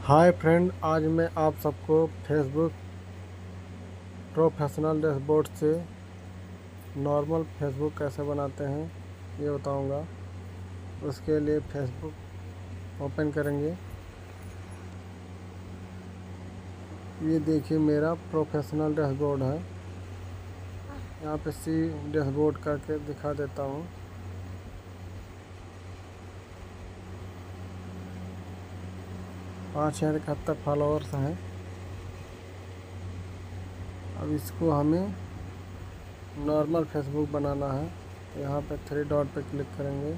Hi friend, आज मैं आप सबको फेसबुक प्रोफेशनल डैशबोर्ड से नॉर्मल फेसबुक कैसे बनाते हैं ये बताऊंगा। उसके लिए फेसबुक ओपन करेंगे। ये देखिए मेरा प्रोफेशनल डैशबोर्ड है। यहाँ पे सी डैशबोर्ड करके दिखा देता हूँ। पाँच 5,071 फॉलोअर्स हैं। अब इसको हमें नॉर्मल फेसबुक बनाना है। यहाँ पे 3 डॉट पे क्लिक करेंगे।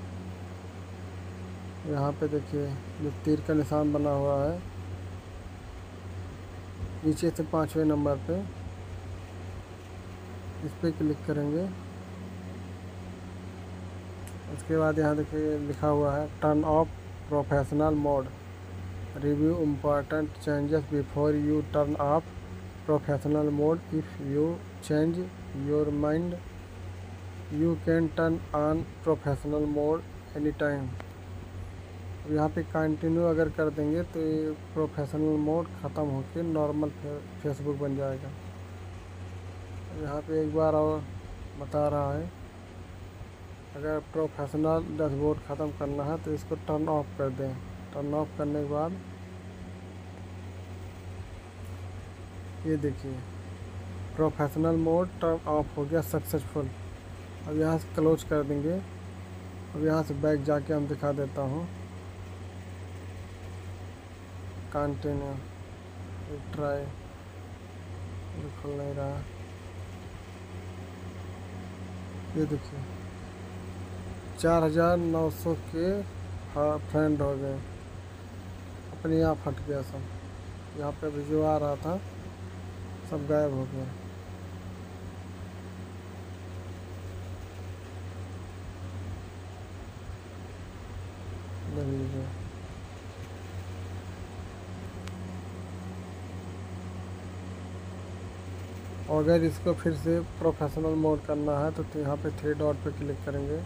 यहाँ पे देखिए जो तीर का निशान बना हुआ है, नीचे से 5वें नंबर पे इस पर क्लिक करेंगे। उसके बाद यहाँ देखिए लिखा हुआ है turn off professional mode, review important changes before you turn off professional mode. If you change your mind you can turn on professional mode any time. यहाँ पे कंटिन्यू अगर कर देंगे तो ये प्रोफेशनल मोड ख़त्म होकर नॉर्मल फेसबुक बन जाएगा। यहाँ पे एक बार और बता रहा है, अगर प्रोफेशनल डैशबोर्ड ख़त्म करना है तो इसको टर्न ऑफ कर दें। टर्न ऑफ करने के बाद ये देखिए प्रोफेशनल मोड टर्न ऑफ हो गया सक्सेसफुल। अब यहाँ से क्लोज कर देंगे। अब यहाँ से बैक जाके हम दिखा देता हूँ। कंटिन्यू ट्राई, खुल नहीं रहा। ये देखिए 4,900 के फ्रेंड हो गए। अपने आप हट गया सब। यहाँ पे भी जो आ रहा था सब गायब हो गया। देख लीजिए। और अगर इसको फिर से प्रोफेशनल मोड करना है तो यहाँ पे 3 डॉट पे क्लिक करेंगे।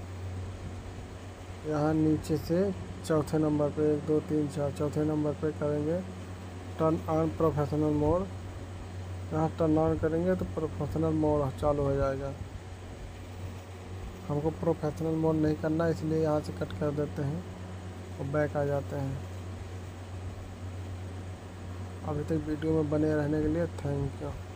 यहाँ नीचे से चौथे नंबर पे 1 2 3 4 चौथे नंबर पे करेंगे टर्न ऑन प्रोफेशनल मोड। यहाँ टर्न ऑन करेंगे तो प्रोफेशनल मोड चालू हो जाएगा। हमको प्रोफेशनल मोड नहीं करना, इसलिए यहाँ से कट कर देते हैं और बैक आ जाते हैं। अभी तक वीडियो में बने रहने के लिए थैंक यू।